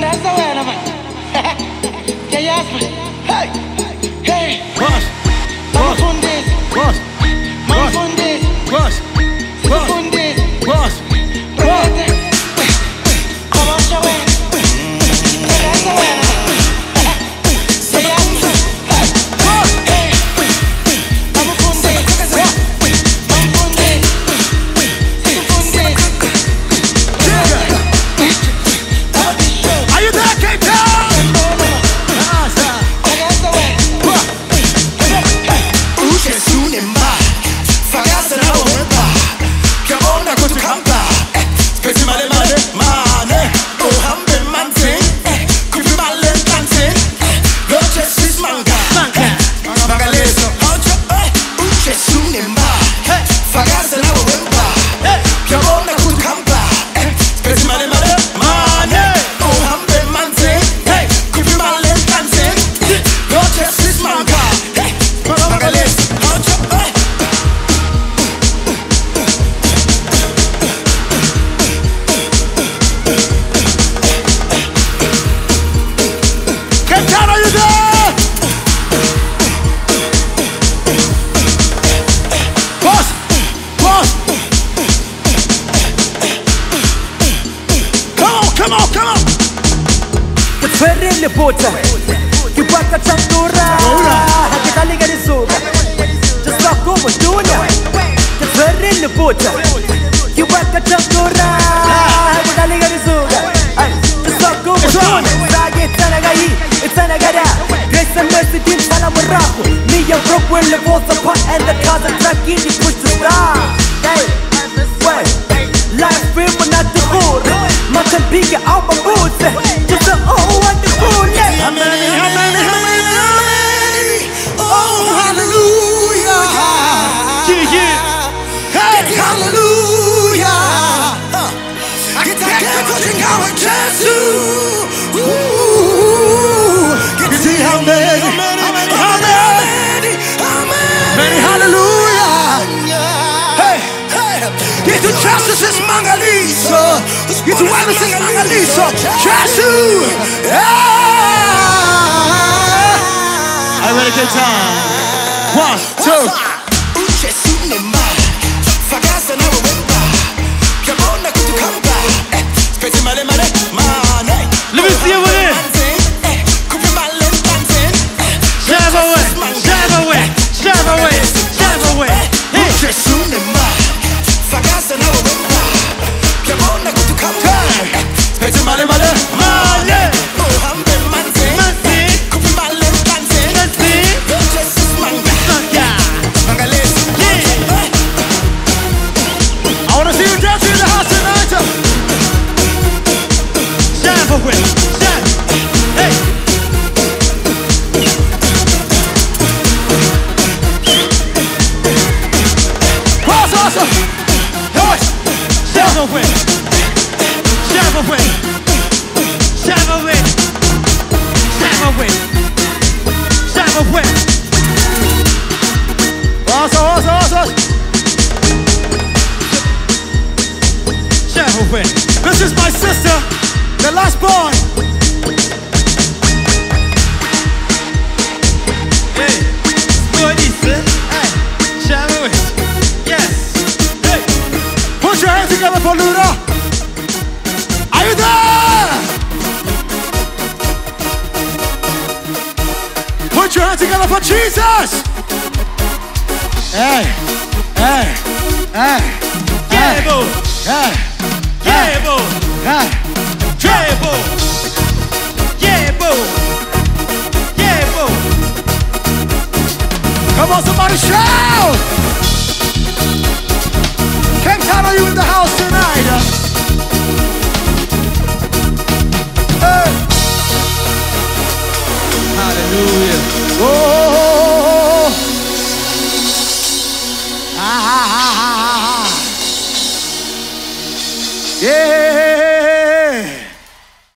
that's the way, man. Yeah, yes, man. Hey, hey. Boss, I'm Fundis. boss, I'm Fundis. boss, boss, Fundis. boss, Prende. Come on, show it. That's the way, man. Yeah, yes, man. Hey, I'm Fundis. I'm Fundis. Are you there, Cape Town? Ferri le bota, you back a chantura, kita liga di soga, just like over dunia. The Ferri le bota, you back a chantura, kita liga di soga, just like over dunia. Sagi tanagai, tanagada, grace and mercy team salam rahu. Me and Brooke will live all apart and the cars are tracking the push to star. Hey, wait, life free but not the good. Man can pick it out my boots. Just a oh wonderful. How many? Oh, hallelujah. Hey, hallelujah. Get that coaching going just to. Get to see how many hallelujah. Hey, get to justice is Mangaliso. Get to everything in Mangaliso. Just to. I ready to time. 1, 2. Let me see you with it. Shove away, shove away, shove away, shove away. I wanna see you dancing in the house tonight. Shove away, shove. Hey. Cross also. Shove away, shove away, shove away, shove away, shove away. Also. Shove away. This is my sister, the last born. Hey, what is it? Hey, shove away. Yes. Hey, put your hands together for Luna. Are you there? Put your hands together for Jesus. Hey. Yeah, boo. Yeah, boo. Yeah, boo. Yeah, boo. Yeah, boo. Come on, somebody shout. Cape Town, are you in the house tonight? Hey. Hallelujah.